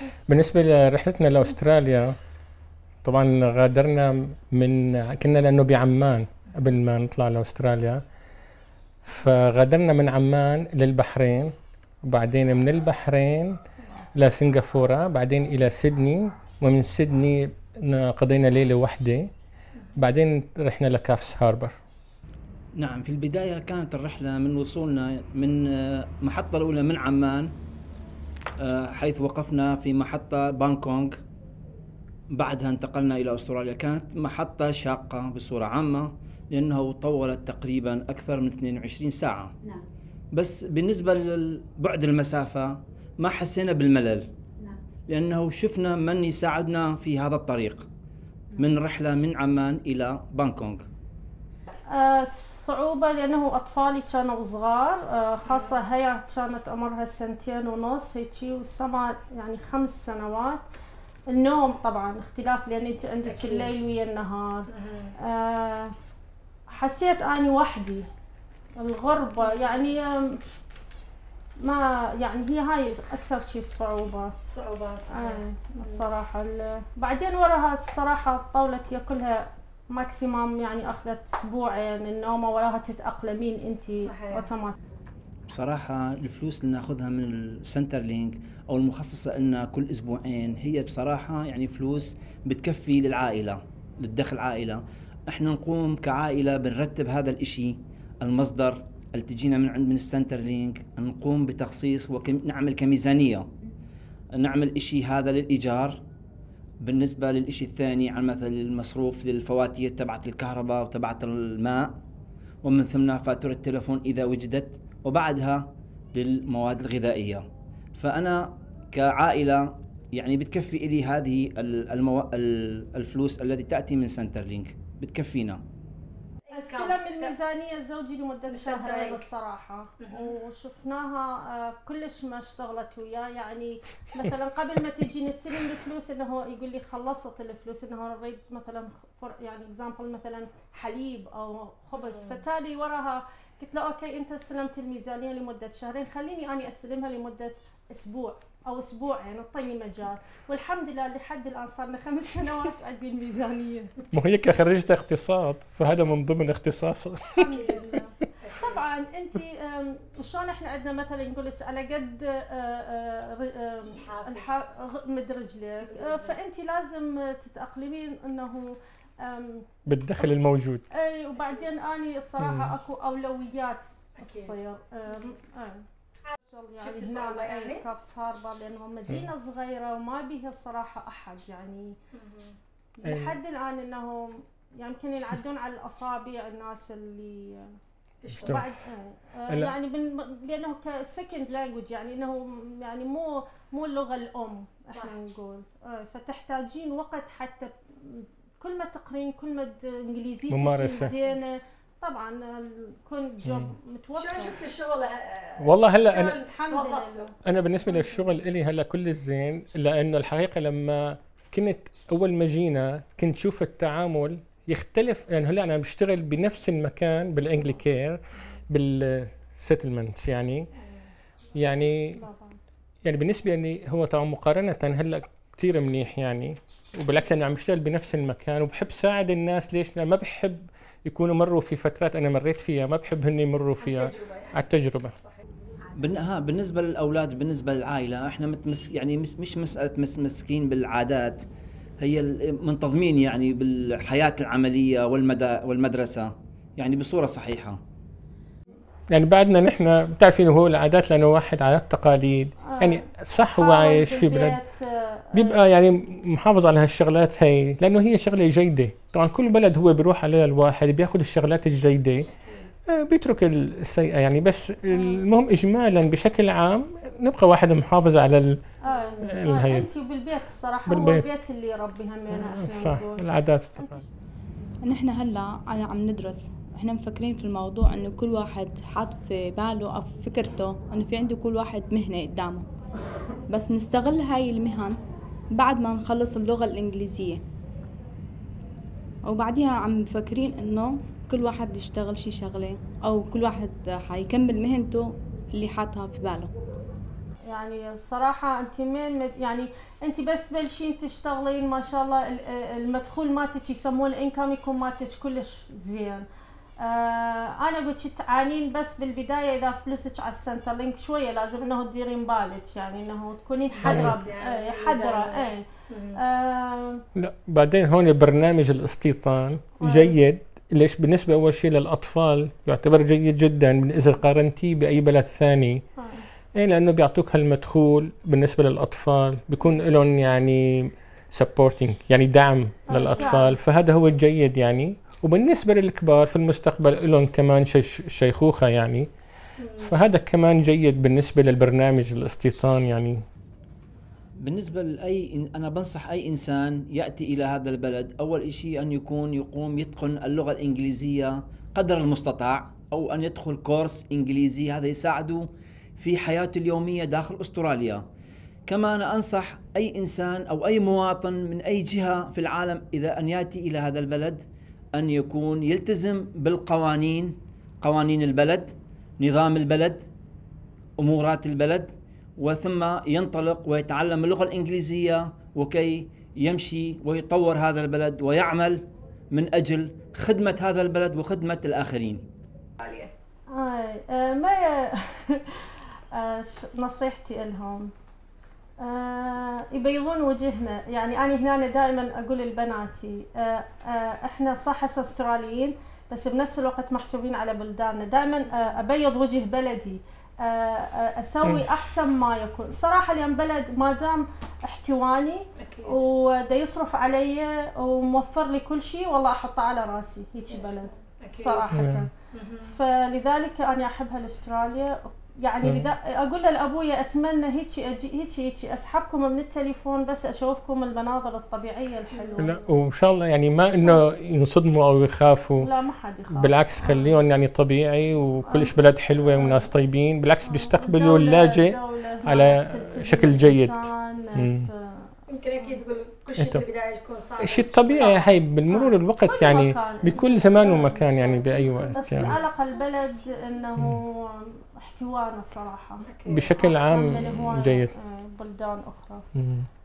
بالنسبة لرحلتنا لأستراليا، طبعا غادرنا كنا لأنه بعمان قبل ما نطلع لأستراليا، فغادرنا من عمان للبحرين، وبعدين من البحرين لسنغافورة، بعدين إلى سيدني، ومن سيدني قضينا ليلة واحدة، بعدين رحنا لكافس هاربر. نعم، في البداية كانت الرحلة من وصولنا من محطة الأولى من عمان، حيث وقفنا في محطة بانكونغ، بعدها انتقلنا إلى أستراليا. كانت محطة شاقة بصورة عامة لأنه طولت تقريبا أكثر من 22 ساعة. نعم. بس بالنسبة لبعد المسافة ما حسينا بالملل. نعم. لأنه شفنا من يساعدنا في هذا الطريق من رحلة من عمان إلى بانكونغ. صعوبة لأنه أطفالي كانوا صغار، خاصة هي كانت عمرها 2.5 هيجي، وسما يعني 5 سنوات. النوم طبعا اختلاف لأن أنت عندك الليل ويا النهار. حسيت أني وحدي، الغربة يعني ما يعني هي هاي أكثر شيء صعوبات. الصراحة بعدين وراها الصراحة طولت هي كلها ماكسيموم، يعني أخذت أسبوعين النومة وراها تتأقلمين أنت أوتوماتيك. بصراحة الفلوس اللي ناخذها من السنترلينك أو المخصصة لنا كل أسبوعين هي بصراحة يعني فلوس بتكفي للعائلة، للدخل عائلة. احنا نقوم كعائلة بنرتب هذا الاشي، المصدر اللي تجينا من السنترلينك، نقوم بتخصيص ونعمل كميزانية، نعمل اشي هذا للإيجار. بالنسبة للإشي الثاني على مثل المصروف للفواتير تبعت الكهرباء وتبعت الماء، ومن ثم فاتورة التلفون إذا وجدت، وبعدها للمواد الغذائية. فأنا كعائلة يعني بتكفي إلي هذه الفلوس التي تأتي من سنترلينك بتكفينا. استلم الميزانية زوجي لمدة شهرين الصراحة، وشفناها كلش ما اشتغلت وياه. يعني مثلا قبل ما تجي نستلم الفلوس انه يقول لي خلصت الفلوس، انه نريد مثلا يعني اكزامبل مثلا حليب او خبز، فتالي وراها قلت له اوكي انت استلمت الميزانية لمدة شهرين، خليني اني استلمها لمدة اسبوع او اسبوعين، اعطيني مجال. والحمد لله لحد الان صار لنا 5 سنوات عندي الميزانيه. مو هيك خرجت اقتصاد، فهذا من ضمن اختصاصك. طبعا انت شلون احنا عندنا مثلا نقول لك على قد مد رجلك، فانت لازم تتاقلمين انه بالدخل الموجود. اي، وبعدين اني الصراحه اكو اولويات تصير. شفت صعوبة يعني كافس هاربر لأنه مدينة صغيرة وما بيها الصراحة أحد، يعني لحد الآن إنه يمكن ينعدون على الأصابع الناس اللي بعد يعني لأنه كسكند لانجوج، يعني إنه يعني مو اللغة الأم إحنا نقول، فتحتاجين وقت حتى كل ما تقرين كل ما إنجليزيتك ممارسة زينة. طبعا كنت جوب متوفر. شو شفت الشغل؟ والله هلا انا بالنسبه للشغل الي هلا كل الزين، لانه الحقيقه لما كنت اول ما جينا كنت شوف التعامل يختلف، يعني هلا انا بشتغل بنفس المكان بالانجليكير بالسيتلمنت، يعني بالنسبه لي هو طبعا مقارنه هلا كثير منيح، يعني وبالعكس انا عم بشتغل بنفس المكان وبحب ساعد الناس. ليش؟ لأن ما بحب يكونوا مروا في فترات انا مريت فيها، ما بحب هن يمروا فيها على التجربه. بالنسبه للاولاد، بالنسبه للعائله، احنا يعني مش مساله متمسكين بالعادات، هي منتظمين يعني بالحياه العمليه والمدرسه يعني بصوره صحيحه. يعني بعدنا نحن بتعرفين هو العادات، لانه واحد عادات تقاليد، يعني صح هو عايش في بلد بيبقى يعني محافظ على هالشغلات هي، لانه هي شغله جيده. طبعا كل بلد هو بيروح عليها الواحد بياخذ الشغلات الجيده بيترك السيئه، يعني بس المهم اجمالا بشكل عام نبقى واحد محافظ على الهي. انت بالبيت الصراحه هو البيت اللي يربي همينه صح العادات. نحن هلا عم ندرس، احنا مفكرين في الموضوع انه كل واحد حاط في باله او في فكرته انه في عنده كل واحد مهنه قدامه، بس نستغل هاي المهن بعد ما نخلص اللغه الانجليزيه، وبعديها عم مفكرين انه كل واحد يشتغل شي شغله او كل واحد حيكمل مهنته اللي حاطها في باله. يعني الصراحة أنت يعني أنت بس تبلشين تشتغلين ما شاء الله المدخول مالتك يسموه الإنكم يكون مالتك كلش زين. أنا قلت تعانين بس بالبداية إذا فلوسك على السنتر لينك شوية لازم إنه تديرين بالك يعني إنه تكونين حذرة حذرة لا بعدين هون برنامج الاستيطان جيد. ليش؟ بالنسبة أول شيء للأطفال يعتبر جيد جدا إذا قارنتيه بأي بلد ثاني. لأنه بيعطوك هالمدخول بالنسبة للأطفال بيكون لهم يعني supporting يعني دعم للأطفال، فهذا هو الجيد يعني. وبالنسبة للكبار في المستقبل لهم كمان شيخوخة يعني، فهذا كمان جيد بالنسبة للبرنامج الاستيطان يعني. بالنسبة أنا بنصح أي إنسان يأتي إلى هذا البلد أول شيء أن يقوم يتقن اللغة الإنجليزية قدر المستطاع، أو أن يدخل كورس إنجليزي، هذا يساعده في حياته اليومية داخل أستراليا. كما أنا أنصح أي إنسان أو أي مواطن من أي جهة في العالم إذا أن يأتي إلى هذا البلد أن يكون يلتزم بالقوانين، قوانين البلد، نظام البلد، أمورات البلد، وثم ينطلق ويتعلم اللغة الإنجليزية وكي يمشي ويطور هذا البلد ويعمل من أجل خدمة هذا البلد وخدمة الآخرين. نصيحتي لهم يبيضون وجهنا. يعني أنا هنا دائما أقول لبناتي إحنا صح استراليين بس بنفس الوقت محسوبين على بلداننا. دائما أبيض وجه بلدي، أسوي أحسن ما يكون صراحة، لأن بلد ما دام احتواني ودا يصرف علي وموفر لي كل شيء والله أحطه على راسي هيك بلد صراحة. فلذلك أنا أحبها لأستراليا يعني. لذا أقول لأبويا أتمنى هيك أسحبكم من التليفون بس أشوفكم المناظر الطبيعية الحلوة. لا وإن شاء الله يعني ما إنه ينصدموا أو يخافوا، لا ما حد يخاف، بالعكس خليهم يعني طبيعي وكلش بلد حلوة وناس طيبين، بالعكس بيستقبلوا اللاجئ على شكل جيد. يمكن أكيد تقول كل شيء بالبداية يكون صعب، الشيء الطبيعي هاي بالمرور الوقت يعني بكل زمان ومكان يعني بأي وقت بس يعني. على البلد إنه احتوانا الصراحة بشكل عام جيد. بلدان أخرى.